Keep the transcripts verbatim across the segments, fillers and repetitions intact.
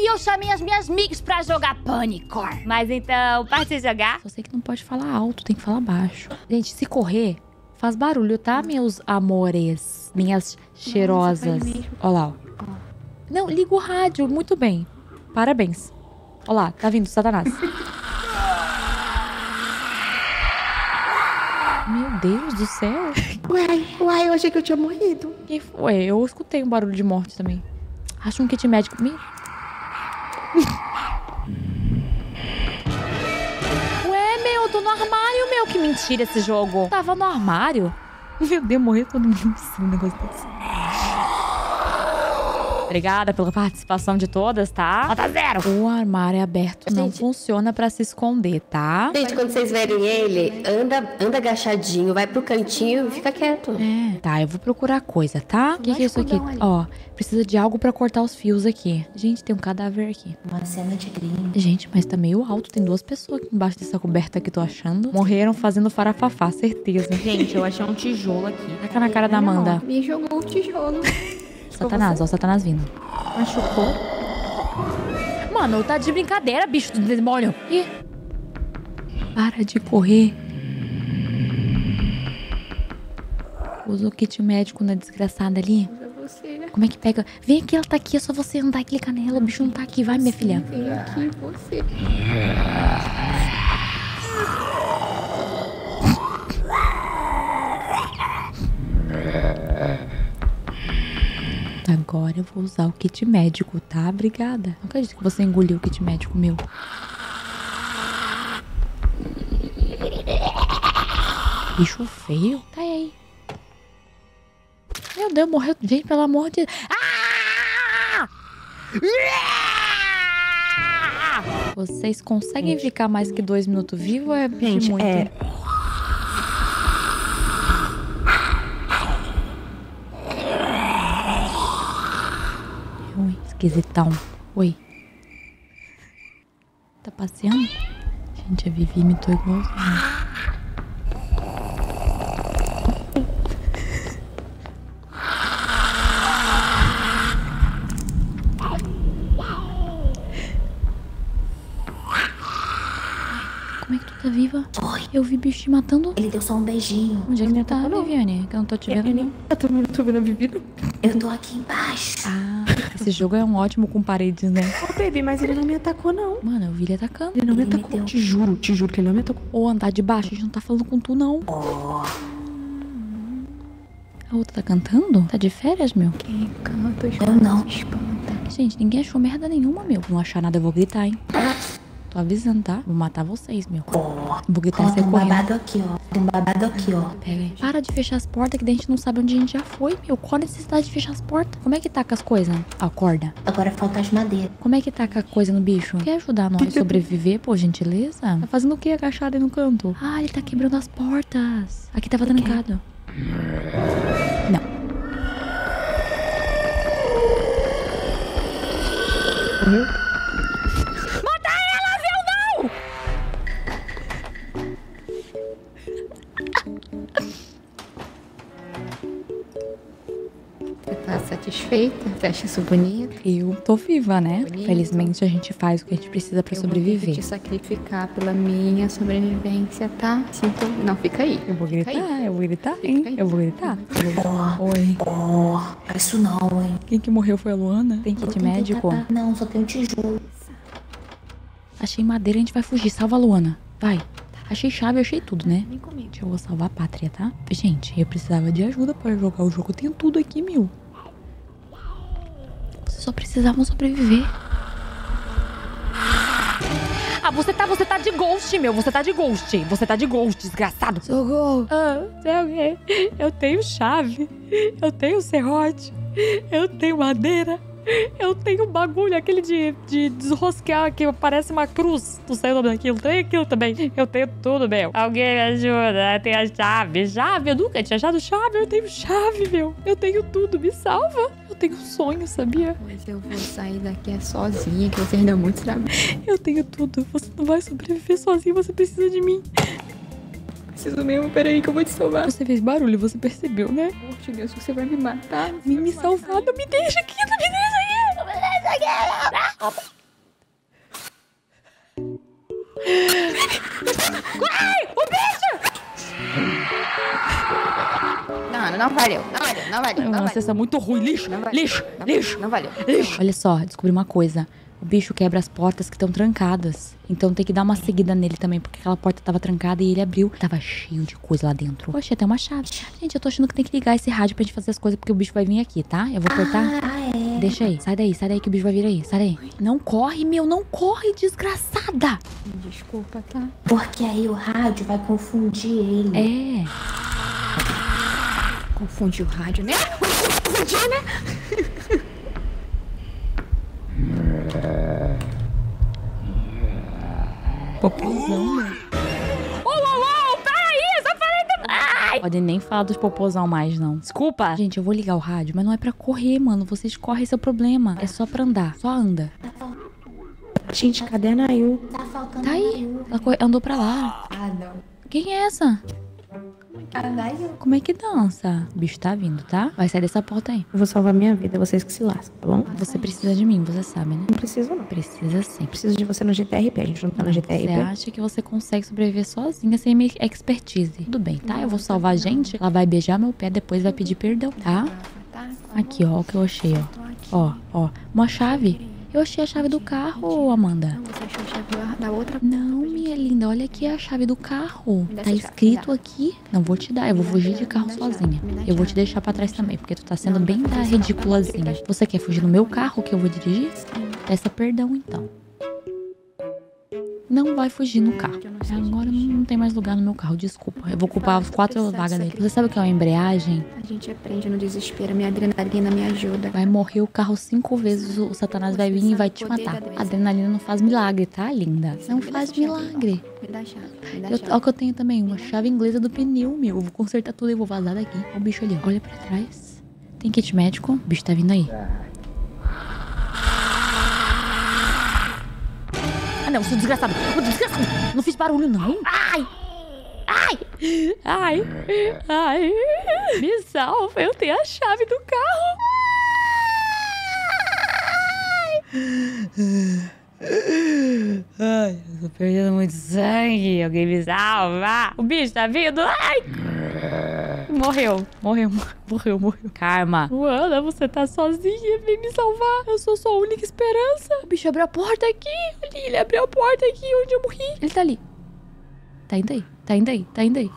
eu chamei as minhas amigas pra jogar Pânico. Mas então, parte jogar? Só sei que não pode falar alto, tem que falar baixo. Gente, se correr, faz barulho, tá, meus amores? Minhas cheirosas. Olha lá, ó. Não, liga o rádio, muito bem. Parabéns. Olha lá, tá vindo, Satanás. Meu Deus do céu. Uai, uai, eu achei que eu tinha morrido. Que foi? Eu escutei um barulho de morte também. Acho um kit médico. Me... Ué, meu, eu tô no armário, meu. Que mentira esse jogo. Tava no armário. Meu Deus, morreu todo mundo. Um negócio desse. Obrigada pela participação de todas, tá? Nota zero. O armário é aberto. Não Gente. funciona pra se esconder, tá? Gente, quando vocês verem ele, anda, anda agachadinho, vai pro cantinho e fica quieto. É. Tá, eu vou procurar coisa, tá? O que, que é isso aqui? escondão ali. Ó, precisa de algo pra cortar os fios aqui. Gente, tem um cadáver aqui. Uma cena de crime. Gente, mas tá meio alto. Tem duas pessoas aqui embaixo dessa coberta que tô achando. Morreram fazendo farafafá, certeza. Gente, eu achei um tijolo aqui. Taca na cara da Amanda. Me jogou o tijolo. Satanás, ó o Satanás vindo. Machucou. Mano, tá de brincadeira, bicho do demônio. Ih. Para de correr. Usa o kit médico na desgraçada ali. Você, Como é que pega? Vem aqui, ela tá aqui. É só você andar e clicar nela. O bicho não tá aqui. Vai, minha filha. vem aqui, você. Agora eu vou usar o kit médico, tá? Obrigada. Não acredito que você engoliu o kit médico meu. Bicho feio. Tá aí. Meu Deus, morreu. Gente, pelo amor de... Ah! Vocês conseguem ficar mais que dois minutos vivos ou é Gente, muito? é... Ui, esquisitão. Oi. Tá passeando? Gente, a Vivi imitou igualzinho. Como é que tu tá viva? Oi. Eu vi bicho te matando. Ele deu só um beijinho. Onde é que Não tu tá, atacou, não. Viviane? Que eu não tô te vendo. Eu, não. nem... eu também não tô vendo a bebida. Eu tô aqui embaixo. Ah, esse jogo é um ótimo com paredes, né? Ô, baby, mas ele não me atacou, não. Mano, eu vi ele atacando. Ele não me Ele me atacou. deu. Te juro, te juro que ele não me atacou. Ou andar de baixo, a gente não tá falando com tu, não. Ó, A outra tá cantando? Tá de férias, meu? quem canta, eu não. Espanta. Gente, ninguém achou merda nenhuma, meu. Não achar nada, eu vou gritar, hein? Tô avisando, tá? Vou matar vocês, meu. Ó, Vou gritar ó, e sair tem um correndo. babado aqui, ó. Tem um babado aqui, ó. Pega aí. Para de fechar as portas, que daí a gente não sabe onde a gente já foi, meu. Qual a necessidade de fechar as portas? Como é que taca as coisas? Acorda. Agora falta as madeiras. Como é que taca a coisa no bicho? Quer ajudar nós a sobreviver, por gentileza? Tá fazendo o que agachado aí no canto? Ah, ele tá quebrando as portas. Aqui tava trancado. Não. Morreu? Você tá satisfeita? Você acha isso bonito? Eu tô viva, né? Bonito. Felizmente a gente faz o que a gente precisa pra Eu vou ter sobreviver. que te sacrificar pela minha sobrevivência, tá? Sinto... Não, fica aí. Eu vou Fica gritar, aí. eu vou gritar, Fica hein? aí. Eu vou gritar. Ó, Oi. ó, isso não, hein? Quem que morreu foi a Luana? Tem Vou kit tentar médico? tacar. Não, só tem um tijolo. Achei madeira, a gente vai fugir. Salva a Luana. Vai. Achei chave, achei tudo, né? Vem comigo. Eu vou salvar a pátria, tá? Gente, eu precisava de ajuda pra jogar o jogo. Eu tenho tudo aqui, meu. Vocês só precisavam sobreviver. Ah, você tá, você tá de ghost, meu. Você tá de ghost. Você tá de ghost, desgraçado. Socorro! Ah, sei o quê? Eu tenho chave. Eu tenho serrote. Eu tenho madeira. Eu tenho bagulho, aquele de, de desrosquear que parece uma cruz. Tu sei o nome daquilo? Tem aquilo também. Eu tenho tudo, meu. Alguém me ajuda. Eu tenho a chave. Chave? Eu nunca tinha achado chave. Eu tenho chave, meu. Eu tenho tudo. Me salva. Eu tenho um sonho, sabia? Pois eu vou sair daqui sozinha, que vocês dão muito trabalho. Eu tenho tudo. Você não vai sobreviver sozinho. Você precisa de mim. Preciso mesmo, peraí que eu vou te salvar. Você fez barulho, você percebeu, né? Por de Deus, você vai me matar. Vem me salvar. Não me deixa aqui. Não me deixa aqui. Não me deixa aqui. Ai, o bicho! Não, não valeu, não valeu, não valeu. Não Nossa, valeu. essa é muito ruim. Lixo, Não valeu. lixo, Não, lixo, não valeu. lixo. Olha só, descobri uma coisa. O bicho quebra as portas que estão trancadas. Então tem que dar uma seguida nele também, porque aquela porta tava trancada e ele abriu. Tava cheio de coisa lá dentro. Poxa, até uma chave. Gente, eu tô achando que tem que ligar esse rádio pra gente fazer as coisas, porque o bicho vai vir aqui, tá? Eu vou cortar. Ah, é. Deixa aí, sai daí, sai daí que o bicho vai vir aí. Sai daí. Não corre, meu, não corre, desgraçada. Desculpa, tá? Porque aí o rádio vai confundir ele. É. Confundir o rádio, né? Confundir, né? Popozão, meu. Uou, uou, uou, peraí, só falei que... Ai! Podem nem falar dos popozão mais, não. Desculpa. Gente, eu vou ligar o rádio, mas não é pra correr, mano. Vocês correm, esse é o problema. É só pra andar. Só anda. Gente, cadê a Nayu? Tá faltando. Tá aí. Ela corre- andou pra lá. Ah, não. Quem é essa? Ah, vai eu. Como é que dança? O bicho tá vindo, tá? Vai sair dessa porta aí. Eu vou salvar minha vida, vocês que se lascam, tá bom? Você precisa de mim, você sabe, né? Não preciso, não. Precisa sim. Preciso de você no G T R P. A gente não tá no G T R P. Você acha que você consegue sobreviver sozinha sem minha expertise? Tudo bem, tá? Eu vou salvar a gente. Ela vai beijar meu pé, depois vai pedir perdão, tá? Aqui, ó, o que eu achei, ó. Ó, ó. Uma chave. Eu achei a chave do carro, Amanda. Você achou a chave da outra? Não, minha linda, olha aqui a chave do carro. dá Tá essa chave, escrito me aqui. Não vou te dar, eu vou fugir de carro me dá a sozinha. chave, me dá a Eu vou te chave. deixar pra trás também, porque tu tá sendo Não, bem não da precisa, não, ridiculazinha. não, não. Você quer fugir no meu carro que eu vou dirigir? Peça perdão, então. Não vai fugir no carro. Agora não, não tem mais lugar no meu carro, desculpa. Eu vou ocupar as quatro vagas dele. Você sabe o que é uma embreagem? A gente aprende no desespero. Minha adrenalina me ajuda. Vai morrer o carro cinco vezes, o Satanás vai vir e vai te matar. A adrenalina não faz milagre, tá, linda? Não faz milagre. Me dá a chave. Me dá a Eu, chave. olha o que eu tenho também, uma chave inglesa do pneu, meu. Eu vou consertar tudo e vou vazar daqui. Olha o bicho ali, ó. Olha pra trás. Tem kit médico? O bicho tá vindo aí. Ah, não, seu desgraçado. Ô, desgraçado. Não fiz barulho, não. Ai! Ai! Ai! Ai! Me salva, eu tenho a chave do carro. Ai, eu tô perdendo muito sangue. Alguém me salva. O bicho tá vindo. Ai! Morreu. Morreu, morreu, morreu. Karma. Luana, você tá sozinha. Vem me salvar. Eu sou sua única esperança. O bicho abriu a porta aqui. Ali, ele abriu a porta aqui onde eu morri. Ele tá ali. Tá indo aí. Tá indo aí. Tá indo aí.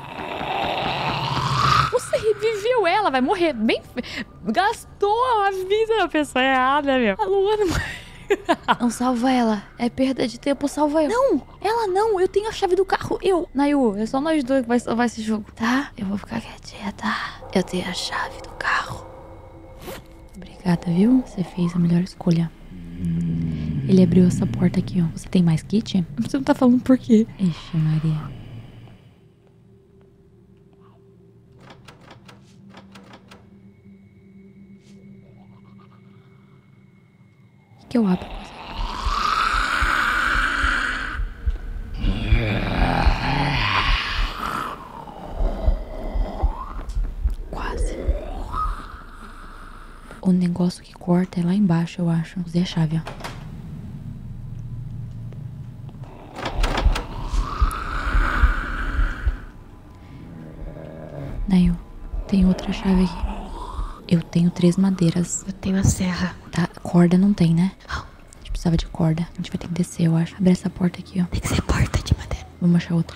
Você reviveu ela. Vai morrer. Bem... Gastou a vida da pessoa errada, meu. A Luana... Não, salva ela. É perda de tempo, salva ela. Não, ela não. Eu tenho a chave do carro. Eu, Nayu, é só nós dois que vai salvar esse jogo, tá? Eu vou ficar quietinha, tá? Eu tenho a chave do carro. Obrigada, viu? Você fez a melhor escolha. Ele abriu essa porta aqui, ó. Você tem mais kit? Você não tá falando por quê? Ixi, Maria. Que eu abro. Quase. O negócio que corta é lá embaixo, eu acho. Usei a chave, ó. Nayu, tem outra chave aqui. Eu tenho três madeiras. Eu tenho a serra. Tá, corda não tem, né? A gente precisava de corda. A gente vai ter que descer, eu acho. Abre essa porta aqui, ó. Tem que ser porta de madeira. Vamos achar outra.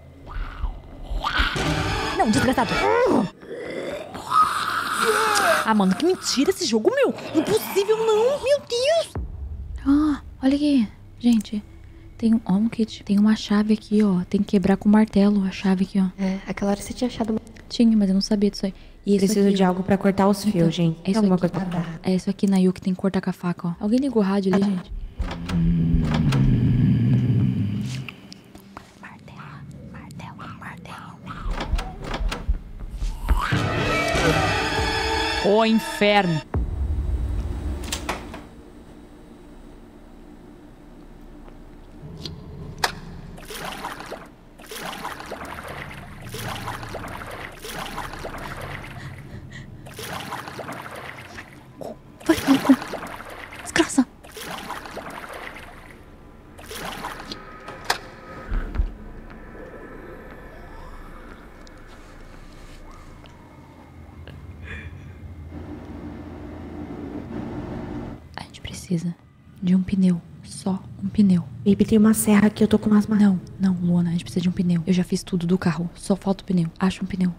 Não, desgraçado. Ah, mano, que mentira esse jogo, meu. Impossível, não. Meu Deus. Ah, olha aqui. Gente, tem um... Ó, um kit. Tem uma chave aqui, ó. Tem que quebrar com o martelo a chave aqui, ó. É, aquela hora você tinha achado uma... Tinha, mas eu não sabia disso aí. E isso Preciso aqui, de ó. algo pra cortar os fios, Então, gente. é Tem isso alguma aqui. coisa pra cortar? É isso aqui, Nayu, que tem que cortar com a faca, ó. Alguém ligou o rádio ali, gente? Martelo, martelo, martelo. Ô, inferno. Vai, vai, vai. Desgraça. precisa de um pneu. Só um pneu. Baby, tem uma serra aqui, eu tô com umas marcas. Não, não, Luana, a gente precisa de um pneu. Eu já fiz tudo do carro, só falta o pneu. Acha um pneu.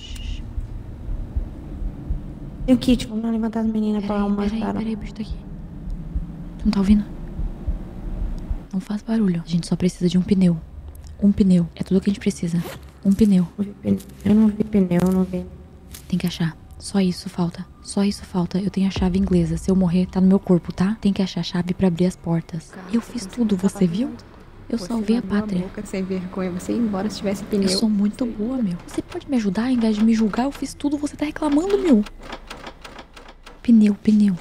Tem o kit, vamos lá levantar as meninas pra Peraí, uma peraí, cara. peraí, o bicho tá aqui. Tu não tá ouvindo? Não faz barulho. A gente só precisa de um pneu. Um pneu. É tudo que a gente precisa. Um pneu. Não vi pneu. Eu não vi pneu, eu não vi. Tem que achar. Só isso falta. Só isso falta. Eu tenho a chave inglesa. Se eu morrer, tá no meu corpo, tá? Tem que achar a chave pra abrir as portas. Eu fiz tudo, você viu? Eu salvei a pátria. Boca sem vergonha. Você ia embora se tivesse pneu. Eu sou muito boa, meu. Você pode me ajudar ao invés de me julgar? Eu fiz tudo, você tá reclamando, meu. Pneu, pneu. O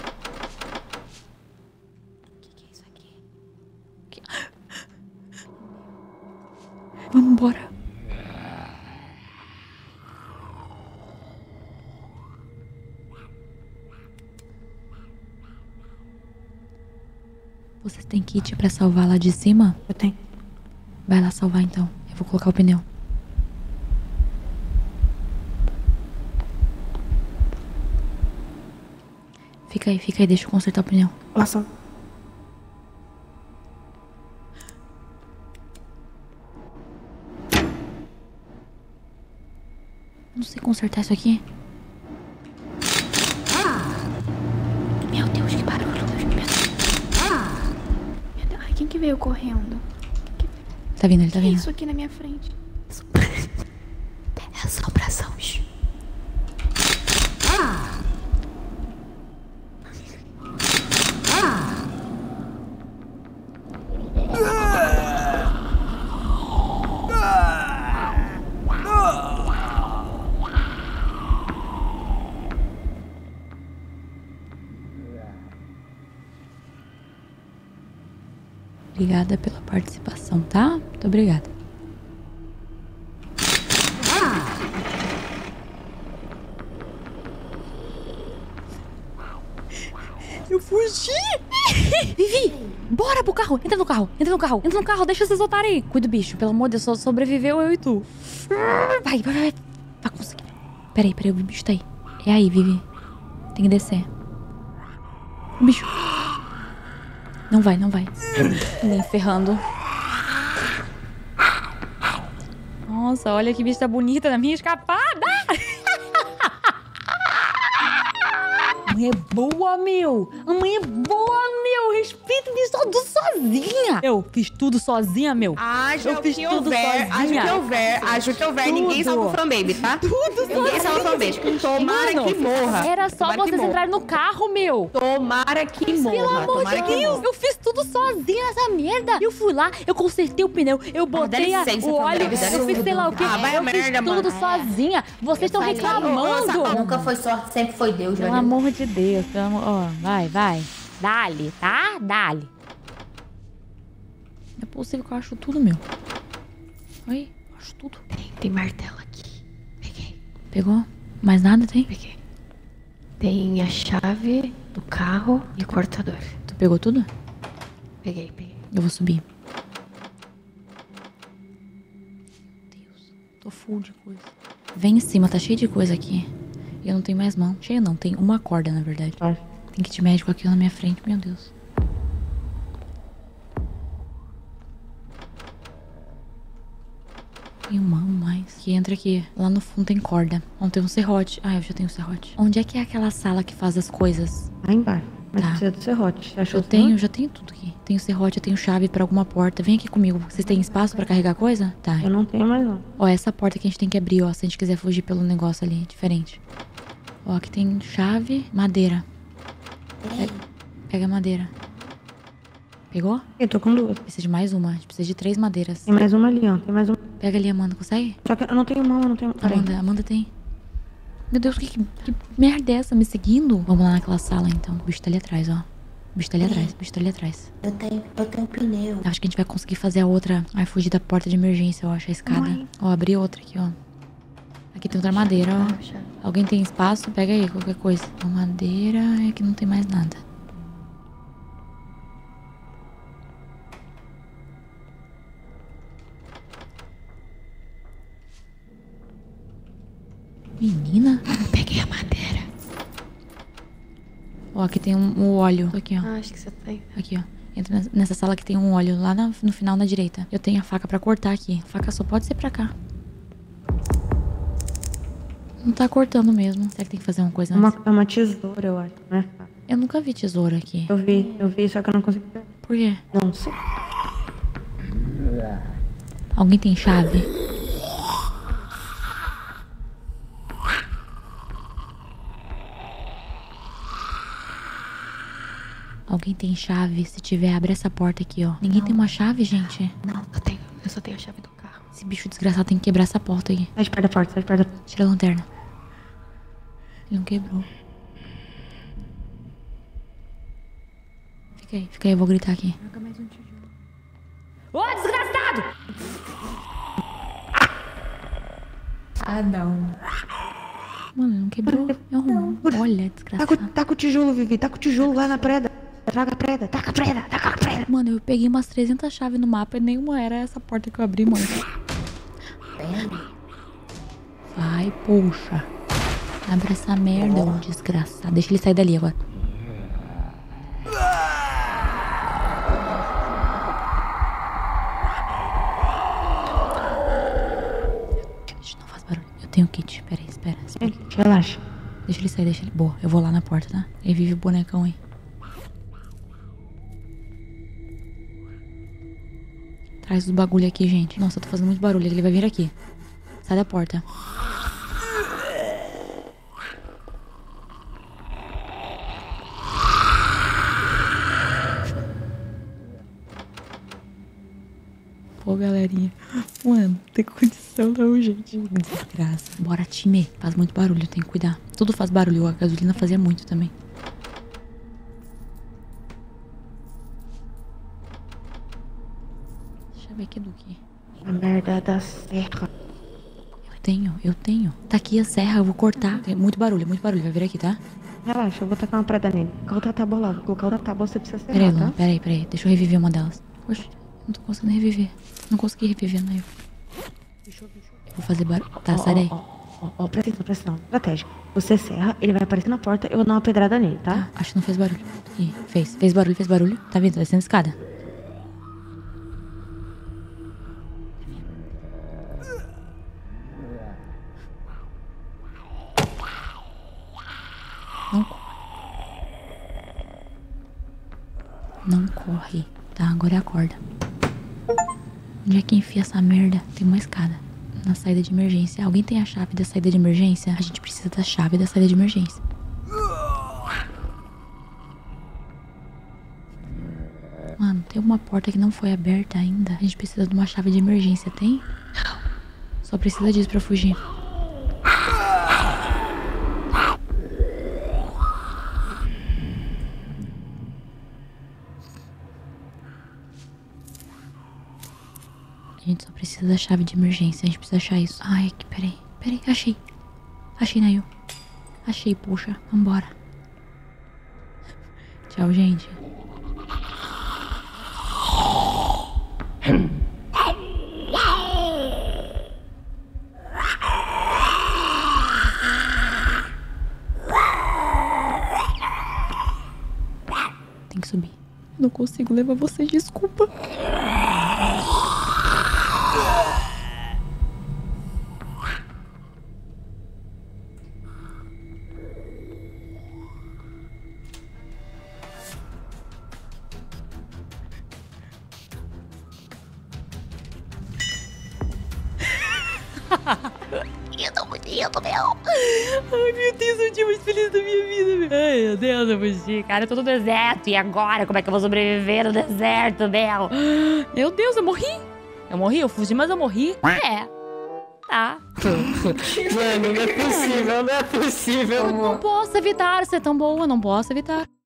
que, que é isso aqui? Que... Vamos embora. Você tem kit pra salvar lá de cima? Eu tenho. Vai lá salvar então. Eu vou colocar o pneu. Fica aí, fica aí, deixa eu consertar o pneu. Lá só. Não sei consertar isso aqui. Meu Deus, que barulho. Ai, quem que veio correndo? Tá vindo, ele tá Que é vindo. isso aqui na minha frente? É assombração. Obrigada pela participação, tá? Muito obrigada. Eu fugi! Vivi! Bora pro carro! Entra no carro! Entra no carro! Entra no carro! Deixa vocês voltarem aí! Cuida do bicho, pelo amor de Deus, só sobreviveu eu e tu. Vai, vai, vai! Vai conseguir. Peraí, peraí, o bicho tá aí. É aí, Vivi. Tem que descer. O bicho. Não vai, não vai. Nem ferrando. Nossa, olha que vista bonita da minha escapada! A mãe é boa, meu! A mãe é boa, meu! Respeita, fiz tudo sozinha! Eu fiz tudo sozinha, meu! Haja Eu o fiz que tudo houver, sozinha. haja o que houver, haja o que houver. Ninguém Tudo. salva o From Baby, tá? Tudo Ninguém salva o From Baby. Tomara Mano, que morra. Era só Tomara que vocês morra. entrarem no carro, meu! Tomara que morra. Pelo amor Tomara de que Deus, morra. eu fiz tudo sozinha nessa merda. Eu fui lá, eu consertei o pneu, eu botei a- licença, o óleo, Fabrício, dá eu fiz sei lá o quê. Ah, vai a eu fiz merda, tudo mano. sozinha. Vocês estão falei, reclamando. Nunca foi sorte, sempre foi Deus, Pelo Joana. amor de Deus, pelo amor... Ó, vai, vai. Dá-lhe, tá? Dá-lhe. Não é possível que eu acho tudo, meu. Oi, eu acho tudo. Tem, tem martelo aqui. Peguei, Pegou? Mais nada tem? peguei. Tem a chave do carro e o cortador. Tu pegou tudo? Peguei, peguei. Eu vou subir. Meu Deus, tô full de coisa. Vem em cima, tá cheio de coisa aqui. E eu não tenho mais mão. Cheio não, tem uma corda, na verdade. Vai. Tem kit médico aqui na minha frente, meu Deus. Tem uma, um mais. Que entra aqui. Lá no fundo tem corda. Não tem um serrote. Ah, eu já tenho um serrote. Onde é que é aquela sala que faz as coisas? Lá embaixo. Mas Tá. precisa do serrote. Você achou Eu o tenho, serrote? já tenho tudo aqui. Tenho serrote, eu tenho chave pra alguma porta. Vem aqui comigo. Vocês têm espaço pra carregar coisa? Tá. Eu não tenho mais não. Ó, essa porta que a gente tem que abrir, ó. Se a gente quiser fugir pelo negócio ali, diferente. Ó, aqui tem chave, madeira. Pega, pega a madeira. Pegou? Eu tô com duas. Precisa de mais uma. A gente precisa de três madeiras. Tem mais uma ali, ó. Tem mais uma. Pega ali, Amanda. Consegue? Só que eu não tenho mão, eu não tenho... Peraí. Amanda, Amanda tem. Meu Deus, que, que, que merda é essa? Me seguindo? Vamos lá naquela sala, então. O bicho tá ali atrás, ó. O bicho tá ali atrás, o bicho tá ali atrás. Eu tenho, eu tenho pneu. Acho que a gente vai conseguir fazer a outra. Ai, fugir da porta de emergência, eu acho, a escada. Mãe. Ó, abrir outra aqui, ó. Aqui tem outra madeira, ó. Alguém tem espaço? Pega aí, qualquer coisa. Uma madeira, e aqui não tem mais nada. Menina? Peguei a madeira. Ó, Ó, aqui tem um, um óleo. Tô aqui, ó. Ah, acho que você tem. Aqui, ó. Entra nessa- nessa sala que tem um óleo lá na- no final na direita. Eu tenho a faca pra cortar aqui. A faca só pode ser pra cá. Não tá cortando mesmo. Será que tem que fazer uma coisa É uma, antes? é uma tesoura, eu acho, né? Eu nunca vi tesoura aqui. Eu vi, eu vi, só que eu não consegui. Por quê? Não sei. Alguém tem chave? Alguém tem chave? Se tiver, abre essa porta aqui, ó. Ninguém tem uma chave, gente? Não, eu tenho. Eu só tenho a chave do carro. Esse bicho desgraçado tem que quebrar essa porta aí. Sai de perto da porta, sai de perto da porta. Tira a lanterna. Ele não quebrou. Fica aí, fica aí, eu vou gritar aqui. Ô, desgraçado! Ah, não. Mano, não quebrou. Eu arrumo. Olha, Tá desgraçado. com, tá com o tijolo, Vivi, tá com o tijolo lá na preda. Traga a preda, taca a preda, taca a preda. Mano, eu peguei umas trezentas chaves no mapa e nenhuma era essa porta que eu abri, mano. Vai, puxa. Abre essa merda, ô desgraçado. Deixa ele sair dali agora. Deixa, não faz barulho. Eu tenho kit. Pera aí, espera, espera. Relaxa. Deixa ele sair, deixa ele. Boa, eu vou lá na porta, tá? Ele vive o bonecão aí. Traz os bagulho aqui, gente. Nossa, eu tô fazendo muito barulho. Ele vai vir aqui. Sai da porta. Pô, galerinha. Mano, não tem condição não, gente. Desgraça. Bora, time. Faz muito barulho, tem que cuidar. Tudo faz barulho. A gasolina fazia muito também. Deixa eu ver aqui, Duque. A merda da serra. Eu tenho, eu tenho. Tá aqui a serra, eu vou cortar. Tem muito barulho, muito barulho. Vai vir aqui, tá? Relaxa, eu vou tacar uma preda nele. Colocar outra tábua lá, vou colocar outra tábua, você precisa serrar, Peraí, Luna, tá? peraí, peraí. Deixa eu reviver uma delas. Oxe, não tô conseguindo reviver. Não consegui reviver, não. Eu vou fazer barulho. Tá, sai daí. Ó, ó, ó, ó, presta atenção, presta atenção. Estratégia. Você serra, ele vai aparecer na porta, eu vou dar uma pedrada nele, tá? Tá, acho que não fez barulho. Ih, fez. Fez barulho, fez barulho. Tá vindo, tá descendo a escada. Não corre. Não corre. Tá, agora é a corda. Onde é que enfia essa merda? Tem uma escada. Na saída de emergência. Alguém tem a chave da saída de emergência? A gente precisa da chave da saída de emergência. Mano, tem uma porta que não foi aberta ainda. A gente precisa de uma chave de emergência, tem? Só precisa disso pra fugir. A gente só precisa da chave de emergência. A gente precisa achar isso. Ai, aqui, peraí. Peraí, achei. Achei, Nail. Achei, puxa. Vambora. Tchau, gente. Tem que subir. Não consigo levar vocês, desculpa. Eu tô muito lindo, meu. Ai, meu Deus, é o dia mais feliz da minha vida, meu. Ai, meu Deus, eu fugi, cara. Eu tô no deserto. E agora? Como é que eu vou sobreviver no deserto, meu? Meu Deus, eu morri. Eu morri, eu fugi, mas eu morri. É. Tá. Mano, não é possível, não é possível. Eu não posso evitar ser tão boa, não posso evitar.